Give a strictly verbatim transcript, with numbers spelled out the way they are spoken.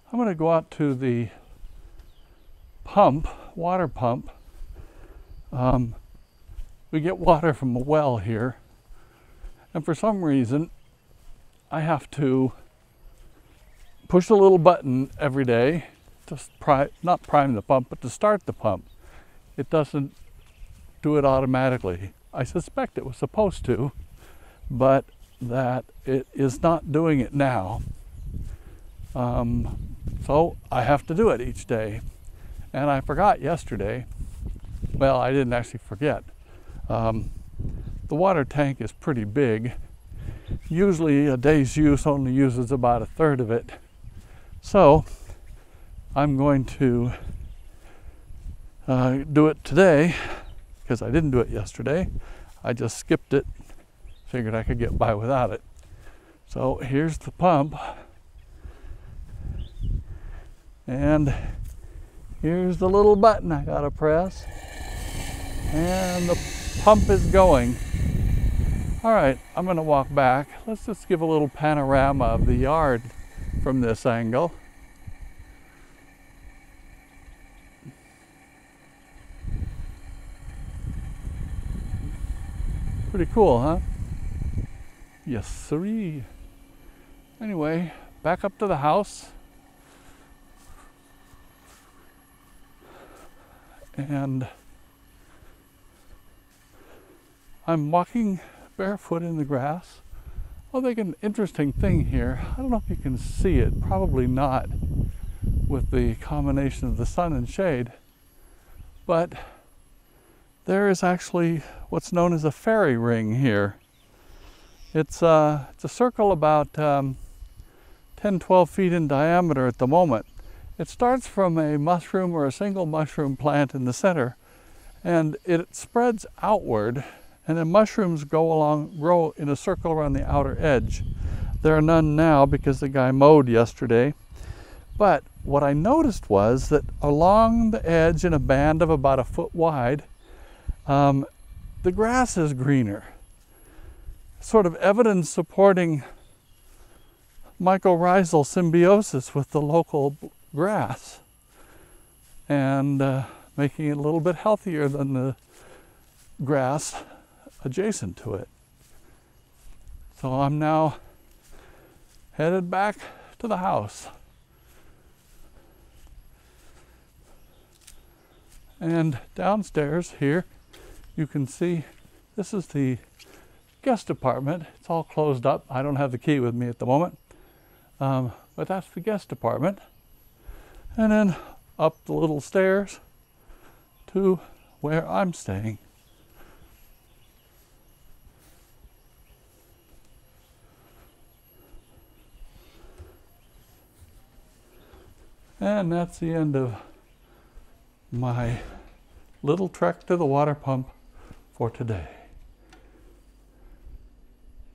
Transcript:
I'm going to go out to the pump, water pump. Um, we get water from a well here, and for some reason I have to push a little button every day to prime, not prime the pump, but to start the pump. It doesn't do it automatically. I suspect it was supposed to, but that it is not doing it now. Um, so I have to do it each day. And I forgot yesterday. Well, I didn't actually forget. Um, the water tank is pretty big. Usually a day's use only uses about a third of it. So I'm going to uh, do it today because I didn't do it yesterday. I just skipped it, figured I could get by without it. So here's the pump, and here's the little button I gotta press, and the pump is going. All right, I'm gonna walk back. Let's just give a little panorama of the yard from this angle. Pretty cool, huh? Yes, sirree. Anyway, back up to the house. And I'm walking barefoot in the grass. Oh, there's an interesting thing here. I don't know if you can see it, probably not with the combination of the sun and shade, but there is actually what's known as a fairy ring here. It's, uh, it's a circle about um, ten, twelve feet in diameter at the moment. It starts from a mushroom or a single mushroom plant in the center, and it spreads outward, and then mushrooms go along, grow in a circle around the outer edge. There are none now because the guy mowed yesterday. But what I noticed was that along the edge in a band of about a foot wide, um, the grass is greener. Sort of evidence supporting mycorrhizal symbiosis with the local grass, and uh, making it a little bit healthier than the grass adjacent to it. So I'm now headed back to the house. And downstairs here, you can see this is the guest apartment. It's all closed up. I don't have the key with me at the moment, um, but that's the guest apartment. And then up the little stairs to where I'm staying. And that's the end of my little trek to the water pump for today.